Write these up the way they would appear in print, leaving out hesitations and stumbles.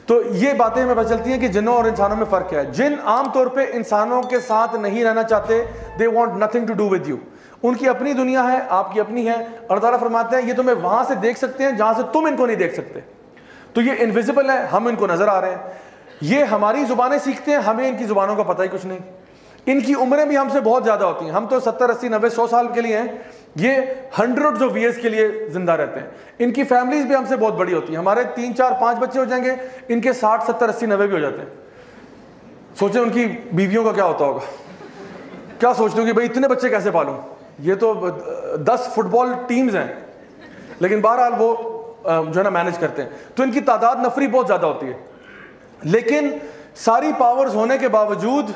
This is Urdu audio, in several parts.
تو یہ باتیں ہمیں پتہ چلتی ہیں کہ جنوں اور انسانوں میں فرق کیا ہے. جن عام طور پہ انسانوں کے ساتھ نہیں رہنا چاہتے, they want nothing to do with you. ان کی اپنی دنیا ہے, آپ کی اپنی ہے. اللہ تعالیٰ فرماتے ہیں یہ تمہیں وہاں سے دیکھ سکتے ہیں جہاں سے تم ان کو نہیں دیکھ سکتے. تو یہ انویزیبل ہے, ہم ان کو نظر آ رہے ہیں. یہ ہماری زبانیں سیکھتے ہیں, ہمیں ان کی زبانوں کا پتہ ہی کچھ نہیں. ان کی عمریں بھی ہم سے بہت زیادہ ہوتی ہیں. ہم تو 70 80 90 100 سال کے لیے ہیں, یہ ہنڈریڈز آف ایئرس کے لیے زندہ رہتے ہیں. ان کی فیملیز بھی ہم سے بہت بڑی ہوتی ہیں. ہمارے 3 4 5 بچے ہو جائیں گے, ان کے 60 70 80 90 بھی ہو جاتے ہیں. سوچیں ان کی بیویوں کا کیا ہوتا ہوگا, کیا سوچتے ہوں کہ بھائی اتنے بچے کیسے پالوں. یہ تو 10 فٹ بال ٹیمز ہیں, لیکن بہرحال وہ جو ہے نا مینج کرتے ہیں. تو ان کی تعداد نفری بہت زیادہ ہوتی ہے. لیکن ساری پاورز ہونے کے باوجود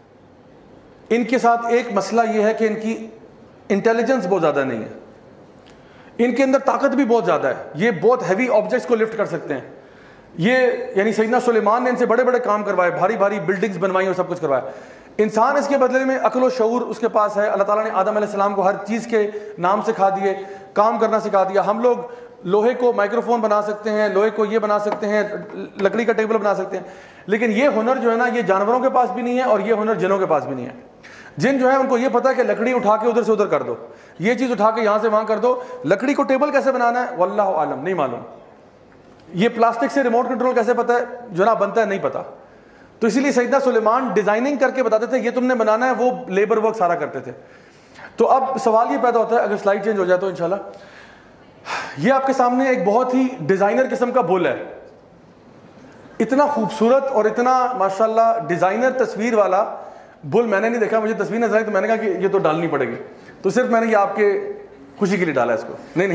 ان کے ساتھ ایک مسئلہ یہ ہے کہ ان کی انٹیلیجنس بہت زیادہ نہیں ہے. ان کے اندر طاقت بھی بہت زیادہ ہے. یہ بہت ہیوی آبجیکٹس کو لفٹ کر سکتے ہیں. یہ یعنی سیدنا سلیمان نے ان سے بڑے بڑے کام کروائے, بھاری بھاری بلڈنگز بنوائی اور سب کچھ کروایا. انسان اس کے بدلے میں عقل و شعور اس کے پاس ہے. اللہ تعالیٰ نے آدم علیہ السلام کو ہر چیز کے نام سکھا دیے, کام کرنا سکھا دیا. ہم لوگ لوہے کو مائکروفون بنا سکتے ہیں, لوہے کو یہ بنا سکتے ہیں, لکڑی کا ٹیبل بنا سکتے ہیں. لیکن یہ ہنر جو ہے نا یہ جانوروں کے پاس بھی نہیں ہے, اور یہ ہنر جنوں کے پاس بھی نہیں ہے. جن جو ہے ان کو یہ پتا ہے کہ لکڑی اٹھا کے ادھر سے ادھر کر دو, یہ چیز اٹھا کے یہاں سے وہاں کر دو. لکڑی کو ٹیبل کیسے بنانا ہے واللہ عالم, نہیں معلوم. یہ پلاسٹک سے ریموٹ کنٹرول کیسے پتا ہے جو نا بنتا ہے, نہیں پتا. تو اسی لیے سیدنا سلیمان ڈیزائننگ کر کے بتاتے تھے یہ تم نے بنانا ہے, وہ لیبر ورک سارا کرتے تھے. تو اب سوال یہ پیدا ہوتا ہے, اگر سلائڈ چینج ہو جائے تو انشاءاللہ, یہ آپ کے سامنے ایک بہت ہی ڈیزائنر قسم کا بل ہے. اتنا خوبصورت اور اتنا ماشاءاللہ ڈیزائنر تصویر والا بل میں نے نہیں دیکھا. مجھے تصویر نظر آئی تو میں نے کہا کہ یہ تو ڈالنی پڑے گی. تو صرف میں نے یہ آپ کے خوشی کے لیے ڈالا ہے اس کو. نہیں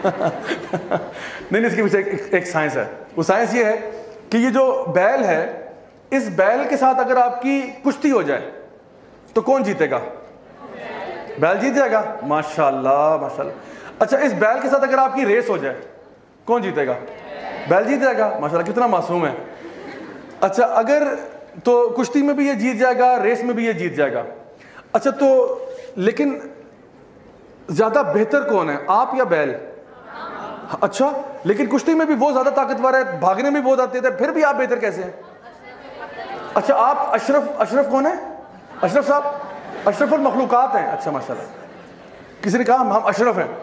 نہیں اس کے پیچھے ایک سائنس ہے. وہ سائنس یہ ہے کہ یہ جو بیل ہے, اس بیل کے ساتھ اگر آپ کی کشتی ہو جائے تو کون جیتے گا؟ بیل جیت جائے گا. ماشاءاللہ ماشاءاللہ. اچھا اس بیل کے ساتھ اگر آپ کی ریس ہو جائے کون جیتے گا؟ بیل جیت جائے گا. ماشاءاللہ کتنا معصوم ہے. اچھا اگر تو کشتی میں بھی یہ جیت جائے گا, ریس میں بھی یہ جیت جائے گا. اچھا تو لیکن زیادہ بہتر کون ہے, آپ یا بیل؟ اچھا لیکن کشتی میں بھی وہ زیادہ طاقتور ہے, بھاگنے میں بھی وہ زیادہ تیز ہے, پھر بھی آپ بہتر کیسے ہیں؟ اچھا آپ اشرف کون ہے؟ اشرف صاحب اشرف المخلوقات ہیں. اچھا ماشاءاللہ. کسی نے کہا ہم اشرف ہیں.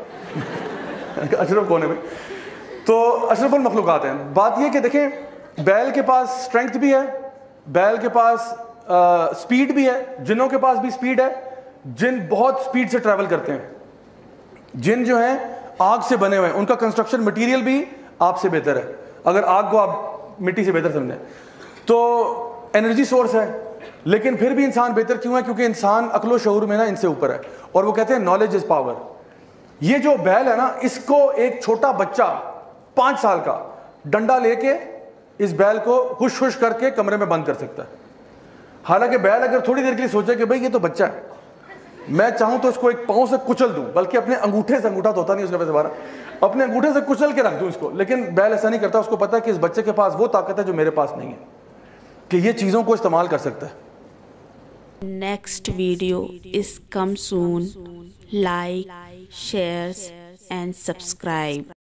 اشرف کون ہے بھائی؟ تو اشرف المخلوقات ہیں. بات یہ کہ دیکھیں بیل کے پاس اسٹرینگتھ بھی ہے, بیل کے پاس سپیڈ بھی ہے, جنوں کے پاس بھی سپیڈ ہے. جن بہت سپیڈ سے ٹریول کرتے ہیں. جن جو ہیں آگ سے بنے ہوئے ہیں, ان کا کنسٹرکشن مٹیریل بھی آپ سے بہتر ہے, اگر آگ کو آپ مٹی سے بہتر سمجھیں تو. انرجی سورس ہے, لیکن پھر بھی انسان بہتر کیوں ہے؟ کیونکہ انسان عقل و شعور میں نا ان سے اوپر ہے. اور وہ کہتے ہیں نالج از پاور. یہ جو بیل ہے نا, اس کو ایک چھوٹا بچہ 5 سال کا ڈنڈا لے کے اس بیل کو خوش خوش کر کے کمرے میں بند کر سکتا ہے. حالانکہ بیل اگر تھوڑی دیر کے لیے سوچے کہ بھائی یہ تو بچہ ہے, میں چاہوں تو اس کو ایک پاؤں سے کچل دوں, بلکہ اپنے انگوٹھے سے, انگوٹھا تو ہوتا نہیں اس کا ویسے بارہ, اپنے انگوٹھے سے کچل کے رکھ دوں اس کو. لیکن بیل ایسا نہیں کرتا, اس کو پتا ہے کہ اس بچے کے پاس وہ طاقت ہے جو میرے پاس نہیں ہے, کہ یہ چیزوں کو استعمال کر سکتا ہے. Next video is come soon. Like, share and subscribe.